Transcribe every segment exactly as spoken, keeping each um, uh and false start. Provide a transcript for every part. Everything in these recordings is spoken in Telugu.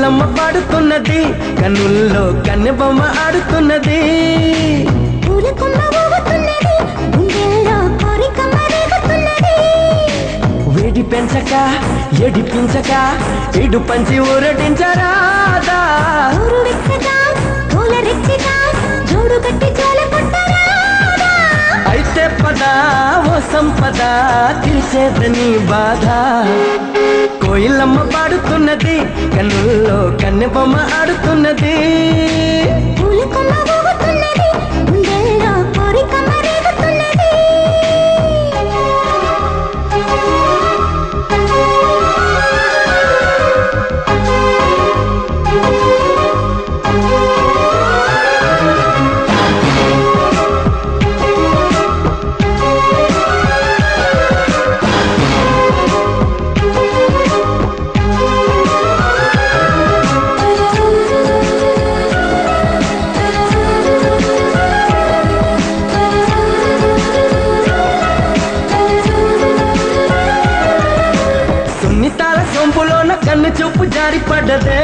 కోయిలమ్మ పాడుతున్నది కన్నుల్లో కన్నెబొమ్మ ఆడుతున్నది వేడి పెంచక ఎడిపించక ఇడు పంచి ఊరటించరాదా అయితే పద ఓ సంపద తీర్చేదని బాధ కోయిలమ్మ పాడుతున్నది కన్నుల్లో కన్నెబొమ్మ ఆడుతున్నది కన్ను చూపు జారి పడ్డదే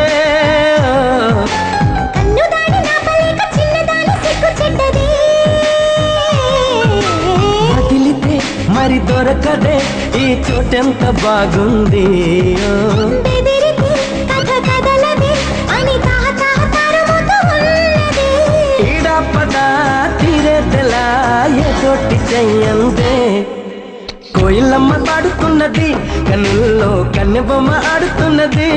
వదిలితే మరి దొరకదే ఈ చోటెంత బాగుంది ఈడా పద తీరేదెలా ఏదోటి చెయ్యందే కోయిలమ్మ పాడుతున్నది కన్నుల్లో కన్నెబొమ్మ ఆడుతున్నది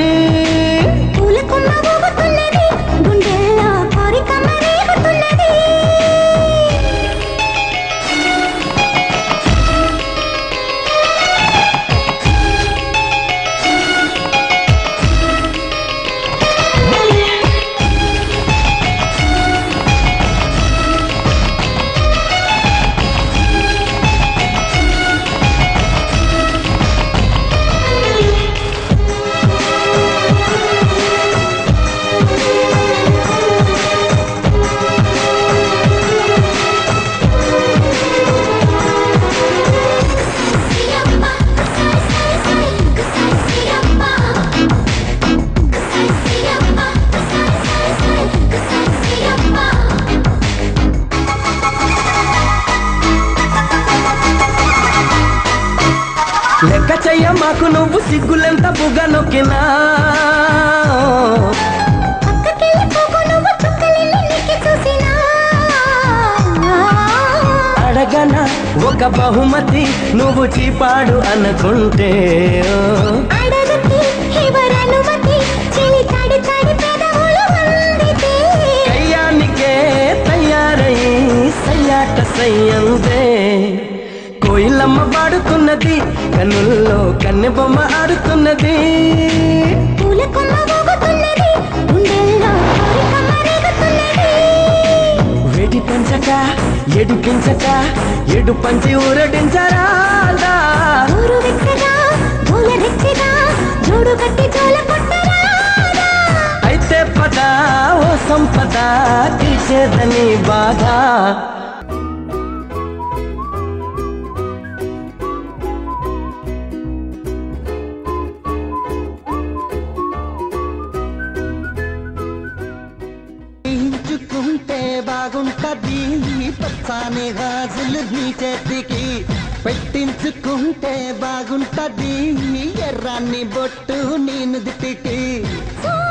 లెక్క చెయ్య మాకు నువ్వు సిగ్గులెంత బుగ్గ నొక్కినా అడగన ఒక బహుమతి నువ్వు చీపాడు అనుకుంటే కయ్యానికే తయారయ్యి సయ్యాట సయ్యందే కోయిలమ్మ పాడుతున్నది కన్నుల్లో కన్నెబొమ్మ ఆడుతున్నది వేడి పెంచక ఎడిపించక ఎడు పంచి ఊరటించరాదా అయితే పద ఓ సంపద తీర్చేదని బాధ బాగుంటది పచ్చాని గాజులు నీ చేతికి పెట్టించుకుంటే బాగుంటది ఎర్రాన్ని బొట్టు నీ నుదిటికి